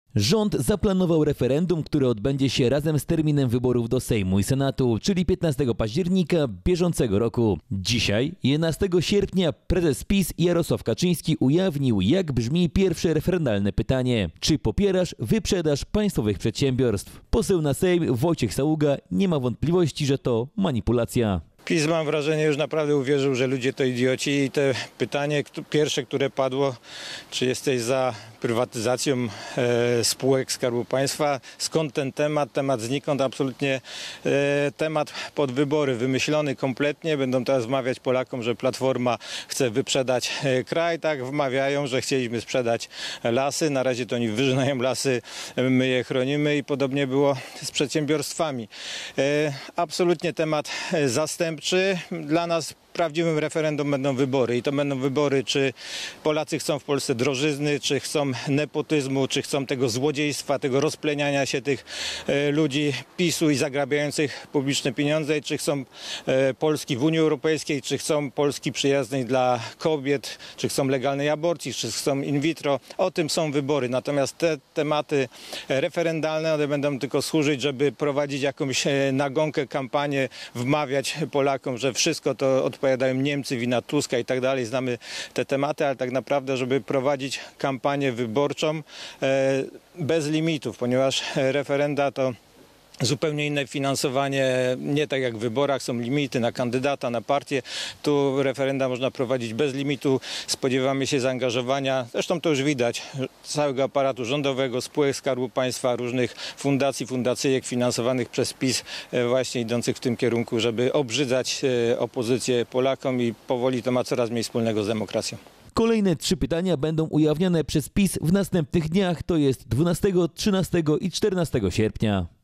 Rząd zaplanował referendum, które odbędzie się razem z terminem wyborów do Sejmu i Senatu, czyli 15 października bieżącego roku. Dzisiaj, 11 sierpnia, prezes PiS Jarosław Kaczyński ujawnił, jak brzmi pierwsze referendalne pytanie. Czy popierasz wyprzedaż państwowych przedsiębiorstw? Poseł na Sejm Wojciech Saługa nie ma wątpliwości, że to manipulacja. PiS, mam wrażenie, już naprawdę uwierzył, że ludzie to idioci i te pytanie pierwsze, które padło, czy jesteś za prywatyzacją spółek Skarbu Państwa, skąd ten temat znikąd, absolutnie temat pod wybory, wymyślony kompletnie. Będą teraz wmawiać Polakom, że Platforma chce wyprzedać kraj, tak wmawiają, że chcieliśmy sprzedać lasy, na razie to oni wyżynają lasy, my je chronimy i podobnie było z przedsiębiorstwami. Absolutnie temat zastępczy. Dla nas prawdziwym referendum będą wybory i to będą wybory, czy Polacy chcą w Polsce drożyzny, czy chcą nepotyzmu, czy chcą tego złodziejstwa, tego rozpleniania się tych ludzi PiS-u i zagrabiających publiczne pieniądze, czy chcą Polski w Unii Europejskiej, czy chcą Polski przyjaznej dla kobiet, czy chcą legalnej aborcji, czy chcą in vitro. O tym są wybory. Natomiast te tematy referendalne, one będą tylko służyć, żeby prowadzić jakąś nagonkę, kampanię, wmawiać Polakom, że wszystko to odpowiadają Niemcy, wina Tuska i tak dalej. Znamy te tematy, ale tak naprawdę, żeby prowadzić kampanię wyborczą bez limitów, ponieważ referenda to zupełnie inne finansowanie, nie tak jak w wyborach, są limity na kandydata, na partię. Tu referenda można prowadzić bez limitu. Spodziewamy się zaangażowania, zresztą to już widać, całego aparatu rządowego, spółek Skarbu Państwa, różnych fundacji, fundacyjek finansowanych przez PiS, właśnie idących w tym kierunku, żeby obrzydzać opozycję Polakom i powoli to ma coraz mniej wspólnego z demokracją. Kolejne 3 pytania będą ujawnione przez PiS w następnych dniach, to jest 12, 13 i 14 sierpnia.